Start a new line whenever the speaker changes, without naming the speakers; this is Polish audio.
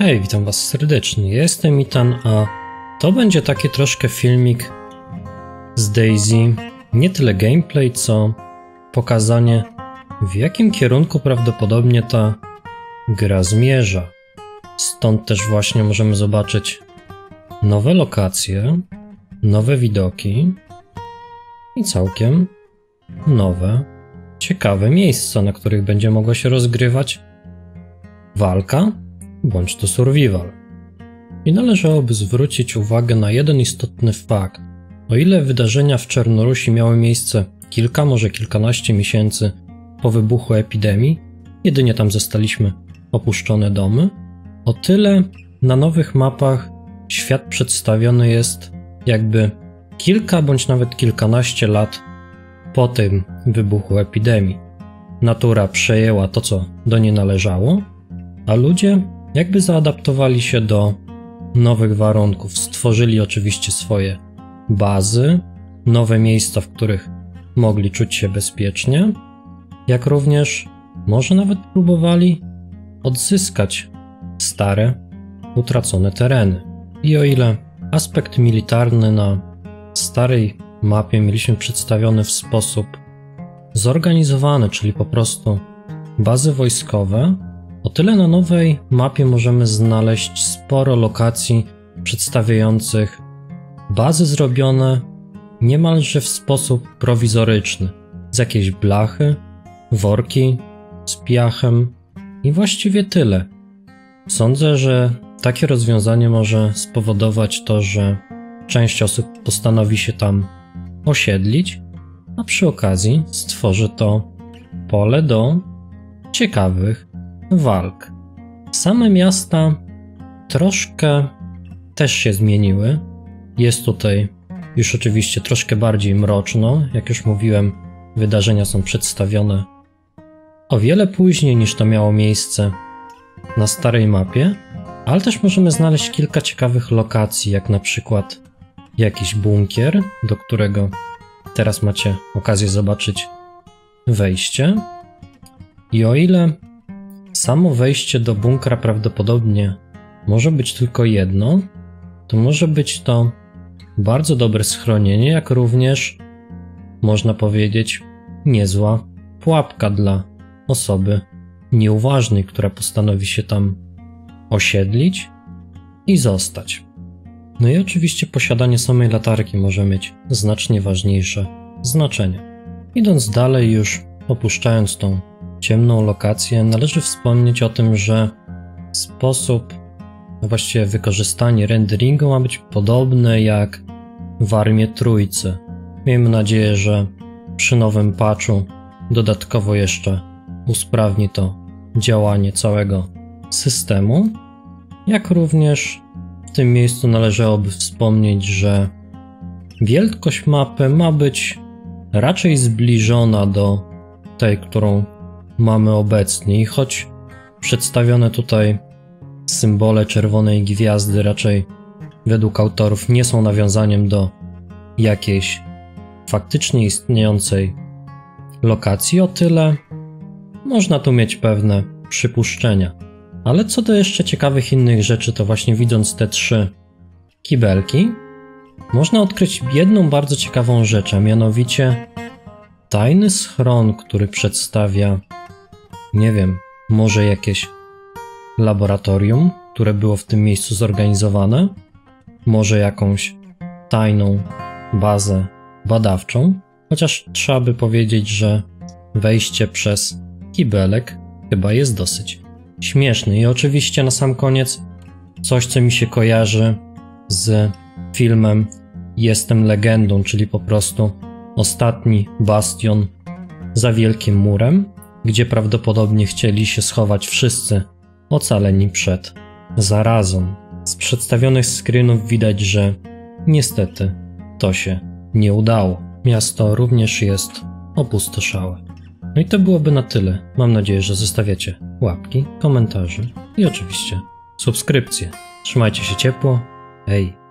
Hej, witam was serdecznie, ja jestem Itan, a to będzie taki troszkę filmik z Daisy, nie tyle gameplay, co pokazanie, w jakim kierunku prawdopodobnie ta gra zmierza. Stąd też właśnie możemy zobaczyć nowe lokacje, nowe widoki i całkiem nowe, ciekawe miejsca, na których będzie mogła się rozgrywać walka bądź to survival. I należałoby zwrócić uwagę na jeden istotny fakt. O ile wydarzenia w Czarnorusi miały miejsce kilka, może kilkanaście miesięcy po wybuchu epidemii, jedynie tam zastaliśmy opuszczone domy, o tyle na nowych mapach świat przedstawiony jest jakby kilka bądź nawet kilkanaście lat po tym wybuchu epidemii. Natura przejęła to, co do niej należało, a ludzie jakby zaadaptowali się do nowych warunków. Stworzyli oczywiście swoje bazy, nowe miejsca, w których mogli czuć się bezpiecznie, jak również może nawet próbowali odzyskać stare, utracone tereny. I o ile aspekt militarny na starej mapie mieliśmy przedstawiony w sposób zorganizowany, czyli po prostu bazy wojskowe, o tyle na nowej mapie możemy znaleźć sporo lokacji przedstawiających bazy zrobione niemalże w sposób prowizoryczny, z jakiejś blachy, worki z piachem i właściwie tyle. Sądzę, że takie rozwiązanie może spowodować to, że część osób postanowi się tam osiedlić, a przy okazji stworzy to pole do ciekawych walk. Same miasta troszkę też się zmieniły. Jest tutaj już oczywiście troszkę bardziej mroczno. Jak już mówiłem, wydarzenia są przedstawione o wiele później niż to miało miejsce na starej mapie, ale też możemy znaleźć kilka ciekawych lokacji, jak na przykład jakiś bunkier, do którego teraz macie okazję zobaczyć wejście. I o ile samo wejście do bunkra prawdopodobnie może być tylko jedno, to może być to bardzo dobre schronienie, jak również, można powiedzieć, niezła pułapka dla osoby nieuważnej, która postanowi się tam osiedlić i zostać. No i oczywiście posiadanie samej latarki może mieć znacznie ważniejsze znaczenie. Idąc dalej, już opuszczając tą ciemną lokację, należy wspomnieć o tym, że sposób, właściwie wykorzystanie renderingu ma być podobne jak w Armie Trójcy. Miejmy nadzieję, że przy nowym patchu dodatkowo jeszcze usprawni to działanie całego systemu. Jak również w tym miejscu należałoby wspomnieć, że wielkość mapy ma być raczej zbliżona do tej, którą mamy obecnie, i choć przedstawione tutaj symbole czerwonej gwiazdy raczej według autorów nie są nawiązaniem do jakiejś faktycznie istniejącej lokacji, o tyle można tu mieć pewne przypuszczenia. Ale co do jeszcze ciekawych innych rzeczy, to właśnie widząc te trzy kibelki, można odkryć jedną bardzo ciekawą rzecz, a mianowicie tajny schron, który przedstawia, nie wiem, może jakieś laboratorium, które było w tym miejscu zorganizowane, może jakąś tajną bazę badawczą, chociaż trzeba by powiedzieć, że wejście przez kibelek chyba jest dosyć śmieszne. I oczywiście na sam koniec coś, co mi się kojarzy z filmem Jestem legendą, czyli po prostu ostatni bastion za wielkim murem, gdzie prawdopodobnie chcieli się schować wszyscy ocaleni przed zarazą. Z przedstawionych screenów widać, że niestety to się nie udało. Miasto również jest opustoszałe. No i to byłoby na tyle. Mam nadzieję, że zostawiacie łapki, komentarze i oczywiście subskrypcje. Trzymajcie się ciepło. Hej!